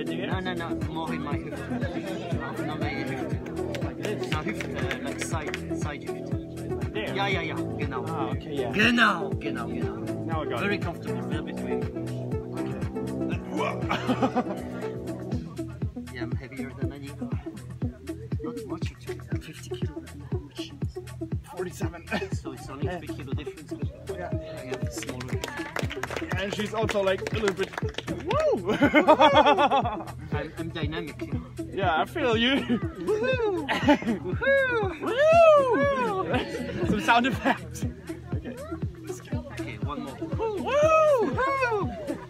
stretching it? No, more in my hüfte. Not my hüfte. Like this? No, hüfte, like side hüfte. Like there? Ja, genau. Ah, okay, yeah. Genau. Now I got Very it. comfortable, a little bit wavy. Yeah, I'm heavier than I need. Not much actually, 50 kilo. 47. So it's only 3 kilo difference, but Yeah. I have a smaller. And she's also like a little bit. Woo! I'm dynamic, you know. Yeah, I feel you. Woohoo! Woo! Some sound effects. Okay. Okay, one more. Woo!